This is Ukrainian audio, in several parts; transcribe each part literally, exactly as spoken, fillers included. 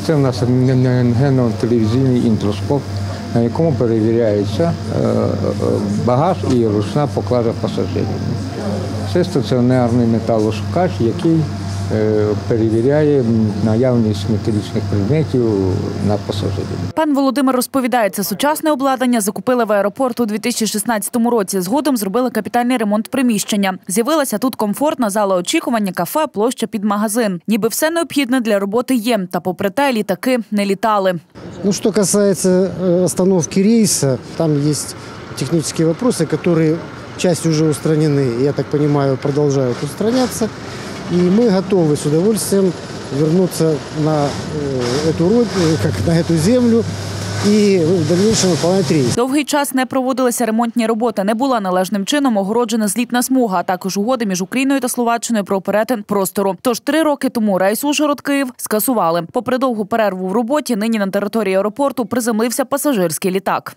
Це в нас рентгенно-телевізійний інтроскоп, на якому перевіряється багаж і ручна поклажа пасажирів. Це стаціонарний металошукач, який перевіряє наявність металічних предметів на пасажирів. Пан Володимир розповідає, це сучасне обладнання закупили в аеропорту у дві тисячі шістнадцятому році. Згодом зробили капітальний ремонт приміщення. З'явилася тут комфортна зала очікування, кафе, площа під магазин. Ніби все необхідне для роботи є, та попри те літаки не літали. Ну, что касается остановки рейса, там есть технические вопросы, которые часть уже устранены, я так понимаю, продолжают устраняться. И мы готовы с удовольствием вернуться на эту родину, как на эту землю і в дальнейшем виконувати рейс. Довгий час не проводилися ремонтні роботи, не була належним чином огороджена злітна смуга, а також угоди між Україною та Словаччиною про перетин простору. Тож три роки тому рейс Ужгород-Київ скасували. Попри довгу перерву в роботі, нині на території аеропорту приземлився пасажирський літак.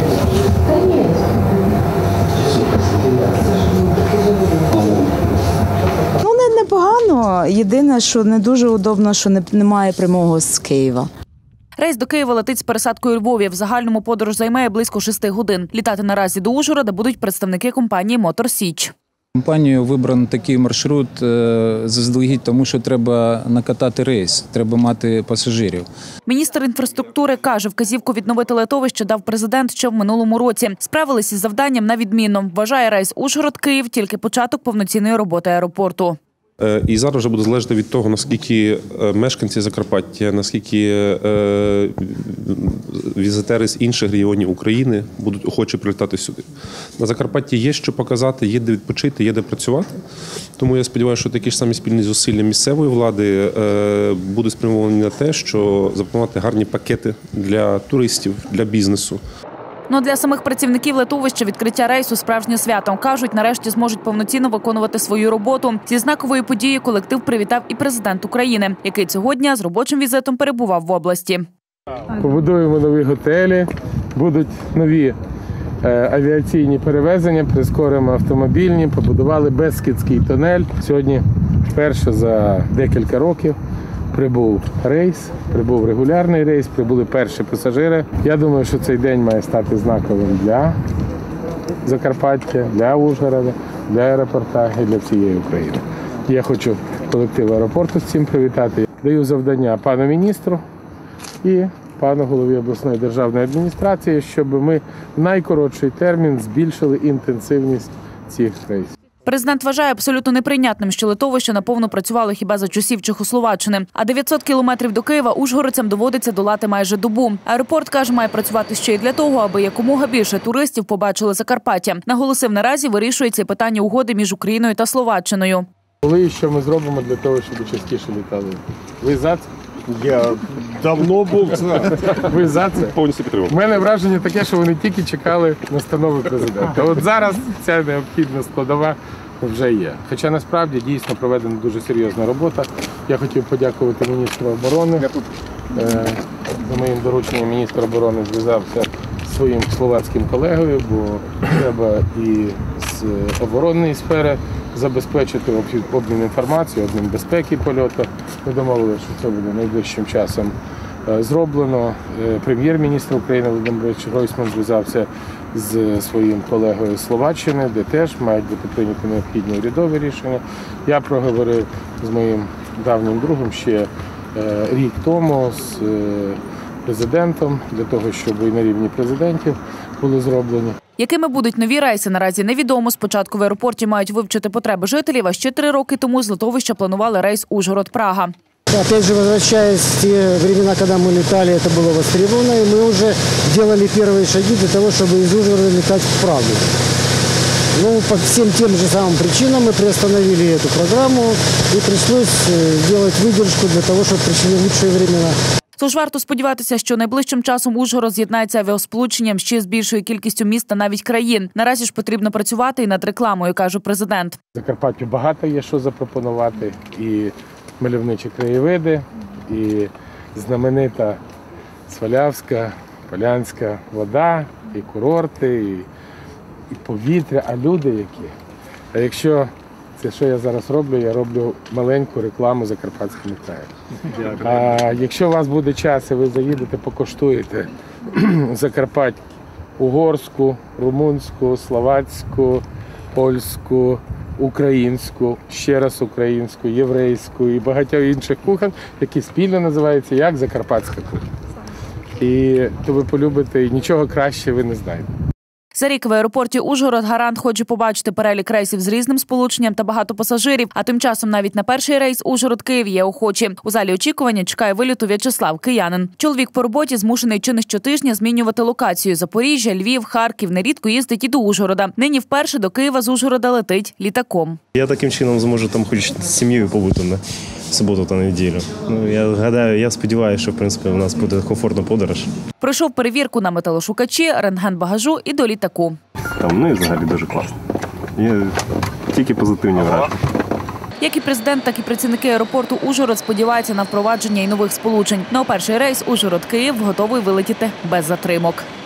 Непогано. Єдине, що не дуже удобно, що немає прямого з Києва. Рейс до Києва летить з пересадкою у Львові. В загальному подорож займає близько шести годин. Літати наразі до Ужгорода будуть представники компанії «Мотор Січ». Компанією вибрано такий маршрут заздалегідь, тому що треба накатати рейс, треба мати пасажирів. Міністр інфраструктури каже, вказівку відновити литовище дав президент ще в минулому році. Справились із завданням на відмінно. Вважає рейс Ужгород-Київ тільки початок повноцінної роботи аеропорту. І зараз вже буде залежати від того, наскільки мешканці Закарпаття, наскільки візитери з інших регіонів України будуть охочі прилітати сюди. На Закарпатті є що показати, є де відпочити, є де працювати. Тому я сподіваюся, що такі ж самі спільні зусилля місцевої влади будуть спрямовані на те, що запропонувати гарні пакети для туристів, для бізнесу. Ну, для самих працівників литовища відкриття рейсу – справжнє свято. Кажуть, нарешті зможуть повноцінно виконувати свою роботу. Зі знакової події колектив привітав і президент України, який цього дня з робочим візитом перебував в області. Побудуємо нові готелі, будуть нові авіаційні перевезення, прискоримо автомобільні, побудували Бескідський тунель. Сьогодні вперше за декілька років прибув рейс, прибув регулярний рейс, прибули перші пасажири. Я думаю, що цей день має стати знаковим для Закарпаття, для Ужгорода, для аеропорта і для всієї України. Я хочу колектив аеропорту з цим привітати. Даю завдання пану міністру і пану голові обласної державної адміністрації, щоб ми в найкоротший термін збільшили інтенсивність цих рейсів. Президент вважає абсолютно неприйнятним, що литовище наповну працювало хіба за часів Чехословаччини. А дев'ятсот кілометрів до Києва ужгородцям доводиться долати майже добу. Аеропорт, каже, має працювати ще й для того, аби якомога більше туристів побачили Закарпаття. Наголосив, наразі вирішується і питання угоди між Україною та Словаччиною. Коли і що ми зробимо для того, щоб частіше літали? Ви за це? Я давно був за. Ви за це? Повністю підтримую. У мене враження таке, що вони тільки чекали настанови президента. От зараз ця необхідна складова вже є. Хоча насправді дійсно проведена дуже серйозна робота. Я хотів подякувати міністру оборони. За моїм дорученням міністр оборони зв'язався зі своїм словацьким колегою, бо треба і з оборонної сфери забезпечити обмін інформацією, обмін безпеки польоту. Ми домовилися, що це буде найближчим часом зроблено. Прем'єр-міністр України Володимир Гройсман зв'язався з своїм колегою з Словаччини, де теж мають бути прийняті необхідні урядові рішення. Я проговорив з моїм давнім другом ще рік тому з президентом, для того, щоб і на рівні президентів були зроблені. Якими будуть нові рейси, наразі невідомо. Спочатку в аеропорті мають вивчити потреби жителів, а ще три роки тому з литовища планували рейс Ужгород-Прага. Опять же, возвращаясь в те времена, когда мы летали, это было востребовано, и мы уже делали первые шаги для того, чтобы из Ужгорода летать в Прагу. Ну, по всем тем же самым причинам мы приостановили эту программу, и пришлось делать выдержку для того, чтобы пришли лучшие времена. Тож варто сподіватися, що найближчим часом Ужгород з'єднається авіасполученням ще з більшою кількістю міст та навіть країн. Наразі ж потрібно працювати і над рекламою, каже президент. Закарпаттю багато є що запропонувати. І мальовничі краєвиди, і знаменита Свалявська, Полянська вода, і курорти, і, і повітря, а люди які. А якщо Це що я зараз роблю? Я роблю маленьку рекламу Закарпатському краю. А якщо у вас буде час і ви заїдете, покуштуєте Закарпаття угорську, румунську, словацьку, польську, українську, ще раз українську, єврейську і багатьох інших кухонь, які спільно називаються як Закарпатська кухня. І то ви полюбите, і нічого краще ви не знаєте. За рік в аеропорті Ужгород-Гарант хоче побачити перелік рейсів з різним сполученням та багато пасажирів, а тим часом навіть на перший рейс Ужгород-Київ є охочі. У залі очікування чекає виліту В'ячеслав, киянин. Чоловік по роботі змушений чи не щотижня змінювати локацію. Запоріжжя, Львів, Харків, нерідко їздить і до Ужгорода. Нині вперше до Києва з Ужгорода летить літаком. Я таким чином зможу там хоч з сім'єю побути на суботу та неділю. Ну, я гадаю, я сподіваюся, що в принципі у нас буде комфортна подорож. Пройшов перевірку на металошукачі, рентген багажу і до літаку. Там, ну і взагалі дуже класно. Є тільки позитивні враження. Як і президент, так і працівники аеропорту Ужгород сподіваються на впровадження й нових сполучень. На перший рейс Ужгород-Київ готовий вилетіти без затримок.